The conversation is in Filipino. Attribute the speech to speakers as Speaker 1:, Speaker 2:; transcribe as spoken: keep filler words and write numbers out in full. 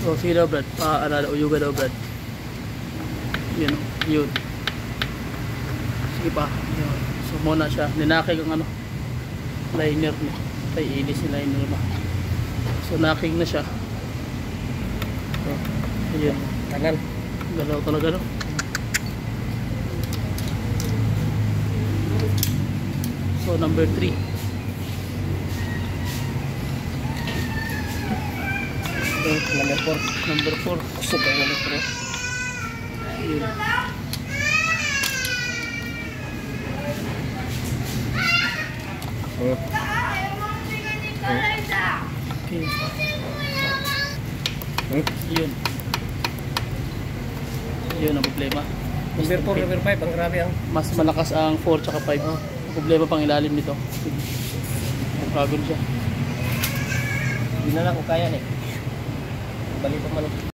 Speaker 1: So, sige daw, Brad. Paaalala, uyuga daw, Brad. Yun, yun. Sige pa. Yun. So, muna siya. Ninakig ang ano, liner niya. Ay, inis yung liner ba. So, naking na siya. So, ayun.
Speaker 2: Tagal.
Speaker 1: Galaw talaga, no? So, number three.
Speaker 2: Number four.
Speaker 1: Number four.
Speaker 2: Kusog ang number four.
Speaker 1: Ayun.
Speaker 2: Hmm.
Speaker 1: Okay.
Speaker 2: Hmm.
Speaker 1: Yun. Yun ang problema.
Speaker 2: Number four, number five. Ang grabe ang.
Speaker 1: Mas malakas ang four tsaka five.
Speaker 2: Oh.
Speaker 1: Ang problema pang ilalim nito. Pagod siya.
Speaker 2: Hindi na lang kung kaya eh. Balik pa man.